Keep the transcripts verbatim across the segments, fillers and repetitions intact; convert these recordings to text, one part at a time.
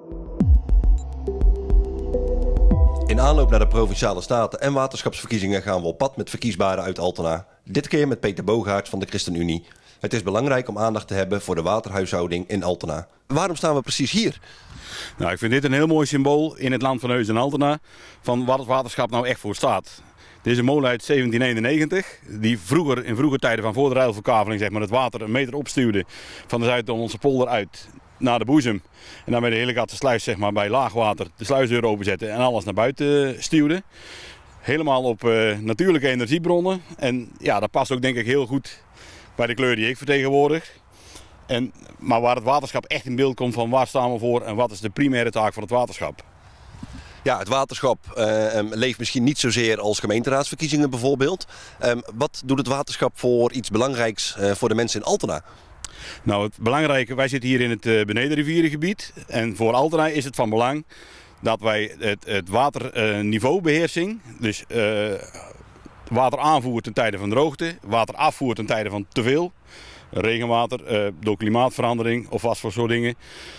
In aanloop naar de Provinciale Staten en Waterschapsverkiezingen gaan we op pad met verkiesbaren uit Altena. Dit keer met Peter Bogaerts van de ChristenUnie. Het is belangrijk om aandacht te hebben voor de waterhuishouding in Altena. Waarom staan we precies hier? Nou, ik vind dit een heel mooi symbool in het land van Heus en Altena van wat het waterschap nou echt voor staat. Dit is een molen uit zeventien eenennegentig, die vroeger, in vroege tijden van voor de ruilverkaveling zeg maar, het water een meter opstuwde van de Zuid-Hollandse polder uit naar de boezem. En dan bij de Hillegatsche zeg maar, bij laagwater de sluisdeur openzetten en alles naar buiten stuwde. Helemaal op uh, natuurlijke energiebronnen. En ja, dat past ook denk ik heel goed bij de kleur die ik vertegenwoordig. En, maar waar het waterschap echt in beeld komt van waar staan we voor en wat is de primaire taak van het waterschap. Ja, het waterschap uh, um, leeft misschien niet zozeer als gemeenteraadsverkiezingen bijvoorbeeld. Um, wat doet het waterschap voor iets belangrijks uh, voor de mensen in Altena? Nou, het belangrijke, wij zitten hier in het uh, benedenrivierengebied en voor Altena is het van belang dat wij het, het waterniveaubeheersing, uh, dus uh, water aanvoer ten tijde van droogte, water afvoer ten tijde van te veel regenwater, uh, door klimaatverandering of wat voor soort dingen.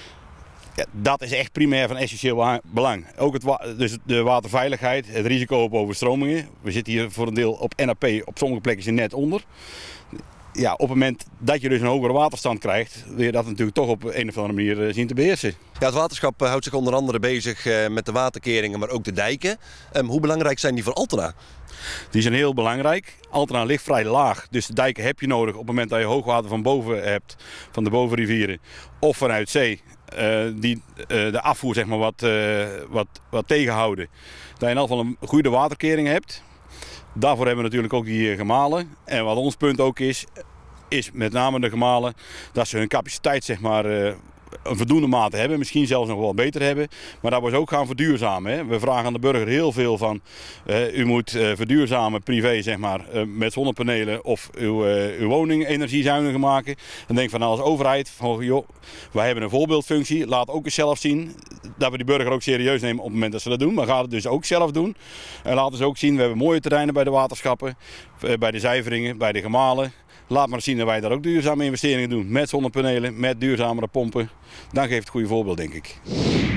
Ja, dat is echt primair van essentieel belang. Ook het wa dus de waterveiligheid, het risico op overstromingen. We zitten hier voor een deel op N A P, op sommige plekken is net onder. Ja, op het moment dat je dus een hogere waterstand krijgt, wil je dat natuurlijk toch op een of andere manier zien te beheersen. Ja, het waterschap houdt zich onder andere bezig met de waterkeringen, maar ook de dijken. Um, hoe belangrijk zijn die voor Altena? Die zijn heel belangrijk. Altena ligt vrij laag, dus de dijken heb je nodig op het moment dat je hoogwater van boven hebt, van de bovenrivieren of vanuit zee. Uh, die uh, de afvoer zeg maar, wat, uh, wat, wat tegenhouden. Dat je in elk geval een goede waterkering hebt. Daarvoor hebben we natuurlijk ook die gemalen. En wat ons punt ook is, is met name de gemalen dat ze hun capaciteit zeg maar, uh, een voldoende mate hebben. Misschien zelfs nog wel beter hebben. Maar dat we ze ook gaan verduurzamen. Hè. We vragen aan de burger heel veel van uh, u moet uh, verduurzamen privé zeg maar, uh, met zonnepanelen of uw, uh, uw woning energiezuiniger maken. Dan denk ik van als overheid, van, joh, wij hebben een voorbeeldfunctie. Laat ook eens zelf zien dat we die burger ook serieus nemen op het moment dat ze dat doen. Maar ga het dus ook zelf doen. En laten ze ook zien, we hebben mooie terreinen bij de waterschappen, uh, bij de zuiveringen, bij de gemalen. Laat maar zien dat wij daar ook duurzame investeringen doen. Met zonnepanelen, met duurzamere pompen. Dan geeft het goede voorbeeld, denk ik.